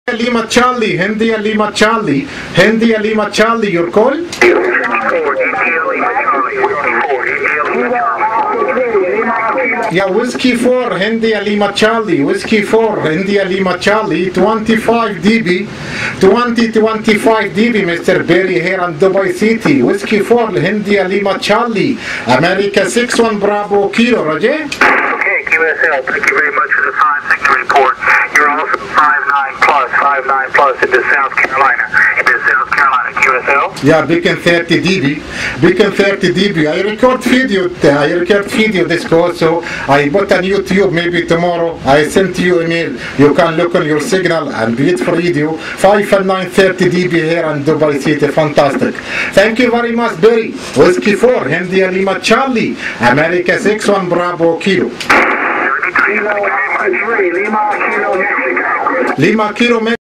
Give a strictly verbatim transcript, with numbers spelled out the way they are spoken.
Lima Charlie, India Lima Charlie, India Lima Charlie, your call? Yeah, Whiskey four, India Lima Charlie, Whiskey four, India Lima Charlie, twenty-five D B, twenty twenty-five D B, Mister Berry here in Dubai City, Whiskey four, India Lima Charlie, America six one Bravo Kilo, Roger? Okay, Q S L, thank you very much for the time signature report. You're also five nine plus, five nine plus into South Carolina, into South Carolina, Q S L? Yeah, Beacon thirty D B, Beacon thirty D B. I record video, I record video this call, so I put on YouTube maybe tomorrow. I sent you email. You can look on your signal and beautiful video. five and nine thirty D B here in Dubai City. Fantastic. Thank you very much, Berry. Whiskey four, India Lima Charlie, America six one Bravo Kilo. Lima Kilo, Mexico. Lima Kilo, Mexico.